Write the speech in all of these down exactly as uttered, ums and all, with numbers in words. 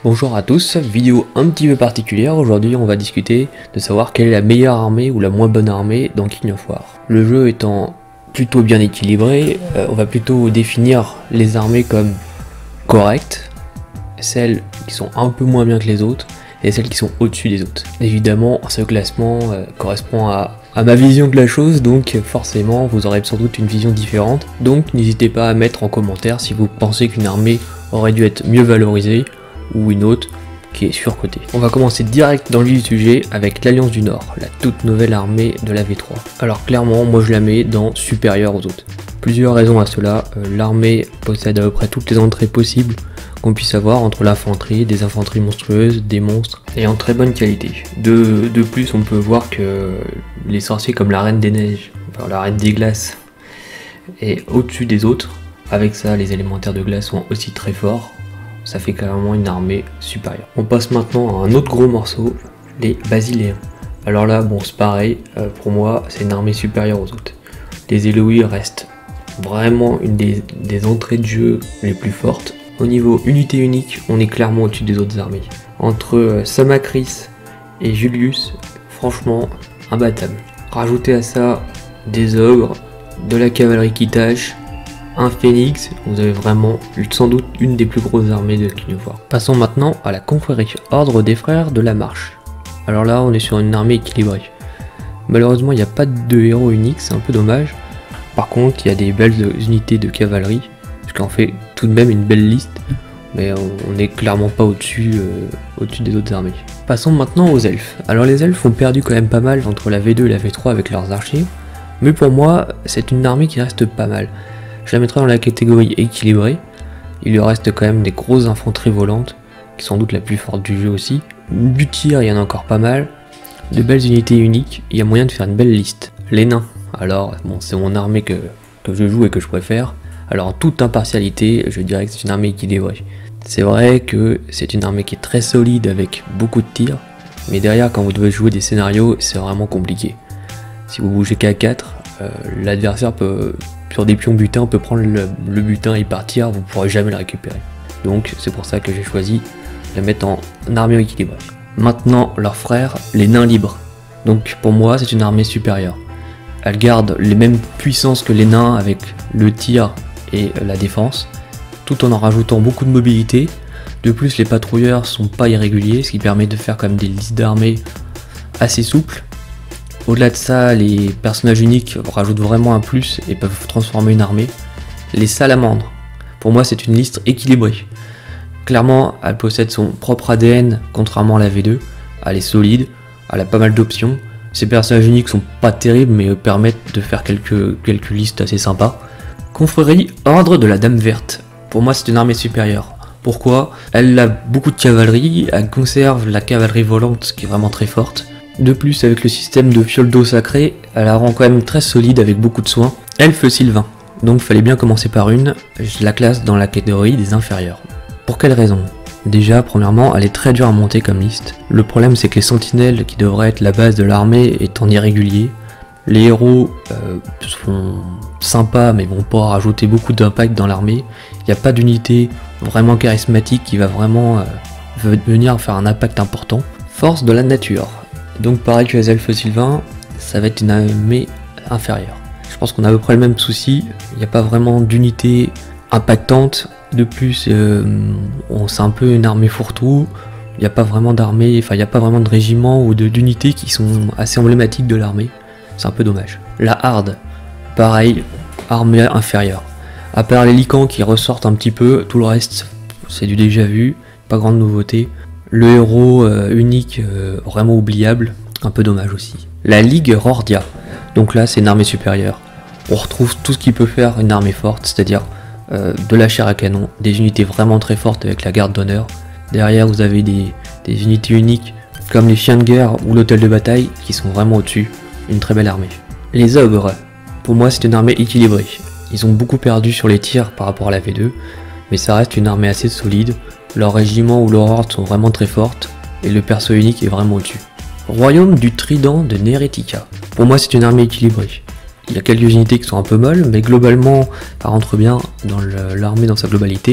Bonjour à tous, vidéo un petit peu particulière. Aujourd'hui on va discuter de savoir quelle est la meilleure armée ou la moins bonne armée dans King of War. Le jeu étant plutôt bien équilibré, euh, on va plutôt définir les armées comme correctes, celles qui sont un peu moins bien que les autres et celles qui sont au-dessus des autres. Évidemment ce classement euh, correspond à, à ma vision de la chose, donc forcément vous aurez sans doute une vision différente. Donc n'hésitez pas à mettre en commentaire si vous pensez qu'une armée aurait dû être mieux valorisée ou une autre qui est surcotée. On va commencer direct dans le vif du sujet avec l'Alliance du Nord, la toute nouvelle armée de la V trois. Alors clairement, moi je la mets dans supérieure aux autres. Plusieurs raisons à cela. Euh, l'armée possède à peu près toutes les entrées possibles qu'on puisse avoir entre l'infanterie, des infanteries monstrueuses, des monstres, et en très bonne qualité. De, de plus, on peut voir que les sorciers comme la Reine des Neiges, enfin la Reine des Glaces, est au-dessus des autres. Avec ça, les élémentaires de glace sont aussi très forts. Ça fait carrément une armée supérieure. On passe maintenant à un autre gros morceau, les Basiléens. Alors là, bon, c'est pareil, euh, pour moi, c'est une armée supérieure aux autres. Les Eloïs restent vraiment une des, des entrées de jeu les plus fortes. Au niveau unité unique, on est clairement au-dessus des autres armées. Entre euh, Samakris et Julius, franchement, imbattable. Rajoutez à ça des ogres, de la cavalerie qui tâche, un phénix, vous avez vraiment sans doute une des plus grosses armées de King of War. Passons maintenant à la confrérie Ordre des Frères de la Marche. Alors là, on est sur une armée équilibrée. Malheureusement, il n'y a pas de héros unique, c'est un peu dommage. Par contre, il y a des belles unités de cavalerie, ce qui en fait tout de même une belle liste, mais on n'est clairement pas au-dessus euh, au-dessus des autres armées. Passons maintenant aux elfes. Alors les elfes ont perdu quand même pas mal entre la V deux et la V trois avec leurs archers, mais pour moi, c'est une armée qui reste pas mal. Je la mettrai dans la catégorie équilibrée. Il lui reste quand même des grosses infanteries volantes, qui sont sans doute la plus forte du jeu aussi. Du tir, il y en a encore pas mal. De belles unités uniques, il y a moyen de faire une belle liste. Les nains, alors bon, c'est mon armée que, que je joue et que je préfère. Alors en toute impartialité, je dirais que c'est une armée équilibrée. C'est vrai que c'est une armée qui est très solide avec beaucoup de tirs, mais derrière quand vous devez jouer des scénarios, c'est vraiment compliqué. Si vous bougez qu'à quatre, euh, l'adversaire peut... sur des pions butin, on peut prendre le, le butin et partir, vous ne pourrez jamais le récupérer. Donc c'est pour ça que j'ai choisi de la mettre en armée équilibrée. Maintenant, leurs frères, les nains libres. Donc pour moi, c'est une armée supérieure. Elle garde les mêmes puissances que les nains avec le tir et la défense, tout en en rajoutant beaucoup de mobilité. De plus, les patrouilleurs sont pas irréguliers, ce qui permet de faire quand même des listes d'armées assez souples. Au-delà de ça, les personnages uniques rajoutent vraiment un plus et peuvent transformer une armée. Les salamandres, pour moi c'est une liste équilibrée. Clairement, elle possède son propre A D N, contrairement à la V deux. Elle est solide, elle a pas mal d'options. Ces personnages uniques sont pas terribles, mais permettent de faire quelques, quelques listes assez sympas. Confrérie Ordre de la Dame Verte, pour moi c'est une armée supérieure. Pourquoi? Elle a beaucoup de cavalerie, elle conserve la cavalerie volante qui est vraiment très forte. De plus, avec le système de fiole d'eau sacrée, elle la rend quand même très solide avec beaucoup de soins. Elfe Sylvain, donc fallait bien commencer par une, je la classe dans la catégorie des inférieurs. Pour quelle raison? Déjà, premièrement, elle est très dure à monter comme liste. Le problème c'est que les sentinelles, qui devraient être la base de l'armée, étant irréguliers. Les héros euh, sont sympas mais vont pas rajouter beaucoup d'impact dans l'armée. Il n'y a pas d'unité vraiment charismatique qui va vraiment euh, venir faire un impact important. Force de la nature. Donc pareil que les elfes sylvains, ça va être une armée inférieure. Je pense qu'on a à peu près le même souci, il n'y a pas vraiment d'unité impactante. De plus, euh, c'est un peu une armée fourre-tout, il n'y a pas vraiment d'armée, enfin il n'y a pas vraiment de régiment ou d'unités qui sont assez emblématiques de l'armée. C'est un peu dommage. La harde, pareil, armée inférieure. À part les licans qui ressortent un petit peu, tout le reste c'est du déjà vu, pas grande nouveauté. Le héros euh, unique, euh, vraiment oubliable, un peu dommage aussi. La Ligue Rordia, donc là c'est une armée supérieure. On retrouve tout ce qui peut faire une armée forte, c'est-à-dire euh, de la chair à canon, des unités vraiment très fortes avec la garde d'honneur. Derrière vous avez des, des unités uniques comme les chiens de guerre ou l'hôtel de bataille qui sont vraiment au-dessus, une très belle armée. Les ogres, pour moi c'est une armée équilibrée. Ils ont beaucoup perdu sur les tirs par rapport à la V deux, mais ça reste une armée assez solide. Leurs régiments ou leurs hordes sont vraiment très fortes, et le perso unique est vraiment au-dessus. Royaume du Trident de Neretica. Pour moi c'est une armée équilibrée. Il y a quelques unités qui sont un peu molles, mais globalement ça rentre bien dans l'armée dans sa globalité.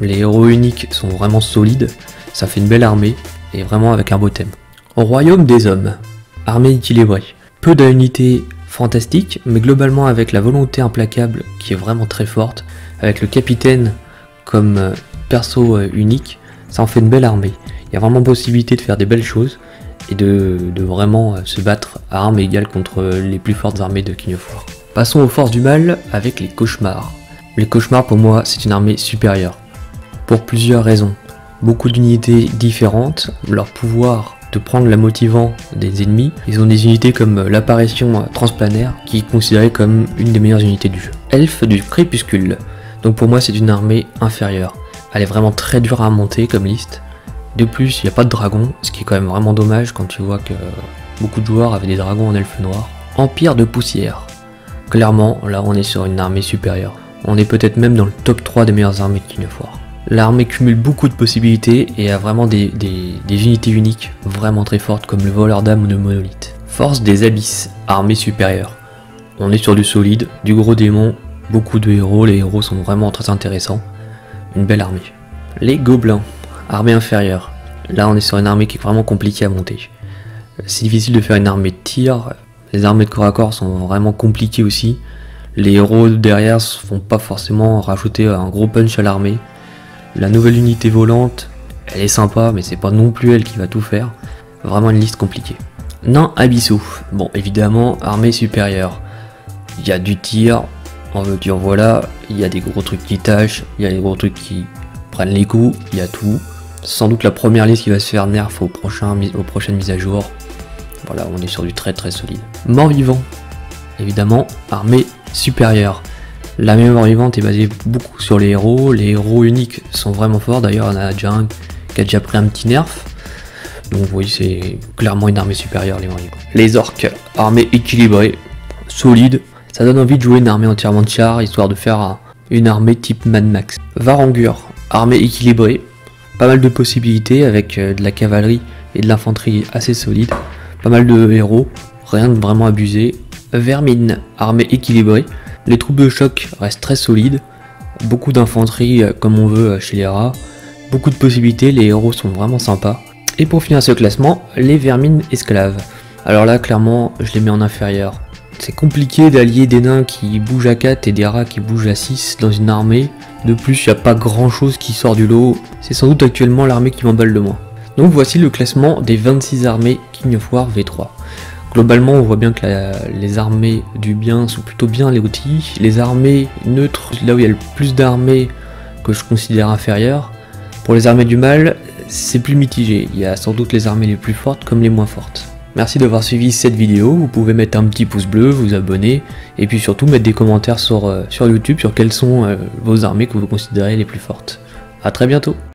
Les héros uniques sont vraiment solides, ça fait une belle armée, et vraiment avec un beau thème. Au royaume des hommes, armée équilibrée. Peu d'unités fantastiques, mais globalement avec la volonté implacable qui est vraiment très forte, avec le capitaine comme perso unique, ça en fait une belle armée. Il y a vraiment possibilité de faire des belles choses, et de, de vraiment se battre à armes égales contre les plus fortes armées de King of War. Passons aux forces du mal avec les cauchemars. Les cauchemars pour moi c'est une armée supérieure, pour plusieurs raisons. Beaucoup d'unités différentes, leur pouvoir de prendre la motivant des ennemis, ils ont des unités comme l'apparition transplanaire qui est considérée comme une des meilleures unités du jeu. Elfe du crépuscule, donc pour moi c'est une armée inférieure. Elle est vraiment très dure à monter comme liste. De plus, il n'y a pas de dragon, ce qui est quand même vraiment dommage quand tu vois que beaucoup de joueurs avaient des dragons en elfe noir. Empire de poussière. Clairement, là on est sur une armée supérieure. On est peut-être même dans le top trois des meilleures armées de King of War. L'armée cumule beaucoup de possibilités et a vraiment des, des, des unités uniques vraiment très fortes comme le voleur d'âme ou le monolithe. Force des abysses, armée supérieure. On est sur du solide, du gros démon, beaucoup de héros, les héros sont vraiment très intéressants. Une belle armée. Les gobelins. Armée inférieure. Là on est sur une armée qui est vraiment compliquée à monter. C'est difficile de faire une armée de tir. Les armées de corps à corps sont vraiment compliquées aussi. Les héros derrière ne font pas forcément rajouter un gros punch à l'armée. La nouvelle unité volante, elle est sympa mais c'est pas non plus elle qui va tout faire. Vraiment une liste compliquée. Nains abyssaux. Bon évidemment armée supérieure. Il y a du tir, en veux-tu en voilà. Il y a des gros trucs qui tâchent, il y a des gros trucs qui prennent les coups, il y a tout. Sans doute la première liste qui va se faire nerf au prochain, aux prochaines mises à jour. Voilà, on est sur du très très solide. Mort-vivant. Évidemment, armée supérieure. L'armée mort-vivante est basée beaucoup sur les héros. Les héros uniques sont vraiment forts. D'ailleurs, il y en a déjà un qui a déjà pris un petit nerf. Donc oui, c'est clairement une armée supérieure, les mort-vivants. Les orques. Armée équilibrée, solide. Ça donne envie de jouer une armée entièrement de chars, histoire de faire une armée type Mad Max. Varangur. Armée équilibrée. Pas mal de possibilités avec de la cavalerie et de l'infanterie assez solide. Pas mal de héros, rien de vraiment abusé. Vermine, armée équilibrée. Les troupes de choc restent très solides. Beaucoup d'infanterie comme on veut chez les rats. Beaucoup de possibilités, les héros sont vraiment sympas. Et pour finir ce classement, les vermines esclaves. Alors là, clairement, je les mets en inférieur. C'est compliqué d'allier des nains qui bougent à quatre et des rats qui bougent à six dans une armée. De plus, il n'y a pas grand chose qui sort du lot. C'est sans doute actuellement l'armée qui m'emballe le moins. Donc voici le classement des vingt-six armées King of War V trois. Globalement, on voit bien que la, les armées du bien sont plutôt bien loties. Les armées neutres, là où il y a le plus d'armées que je considère inférieures. Pour les armées du mal, c'est plus mitigé. Il y a sans doute les armées les plus fortes comme les moins fortes. Merci d'avoir suivi cette vidéo, vous pouvez mettre un petit pouce bleu, vous abonner, et puis surtout mettre des commentaires sur, euh, sur YouTube sur quelles sont euh, vos armées que vous considérez les plus fortes. A très bientôt.